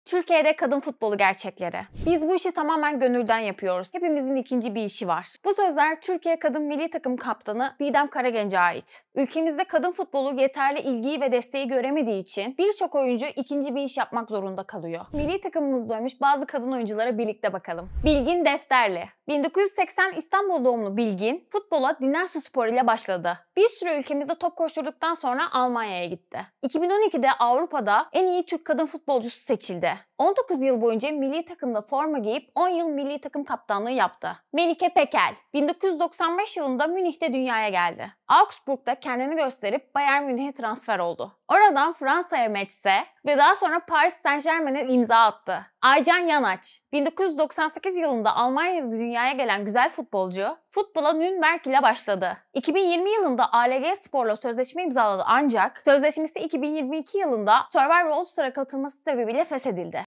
Türkiye'de kadın futbolu gerçekleri. Biz bu işi tamamen gönülden yapıyoruz. Hepimizin ikinci bir işi var. Bu sözler Türkiye Kadın Milli Takım Kaptanı Didem Karagenç'e ait. Ülkemizde kadın futbolu yeterli ilgiyi ve desteği göremediği için birçok oyuncu ikinci bir iş yapmak zorunda kalıyor. Milli takımımızda oynamış bazı kadın oyunculara birlikte bakalım. Bilgin Defterli. 1980 İstanbul doğumlu Bilgin, futbola Dinarsuspor ile başladı. Bir süre ülkemizde top koşturduktan sonra Almanya'ya gitti. 2012'de Avrupa'da en iyi Türk kadın futbolcusu seçildi. 19 yıl boyunca milli takımda forma giyip 10 yıl milli takım kaptanlığı yaptı. Melike Pekel, 1995 yılında Münih'te dünyaya geldi. Augsburg'da kendini gösterip Bayern Münih'e transfer oldu. Oradan Fransa'ya Metz'e ve daha sonra Paris Saint-Germain'e imza attı. Aycan Yanaç, 1998 yılında Almanya'da dünyaya gelen güzel futbolcu, futbola Nürnberg ile başladı. 2020 yılında ALG Spor'la sözleşme imzaladı ancak sözleşmesi 2022 yılında Survivor All Star'a katılması sebebiyle feshedildi.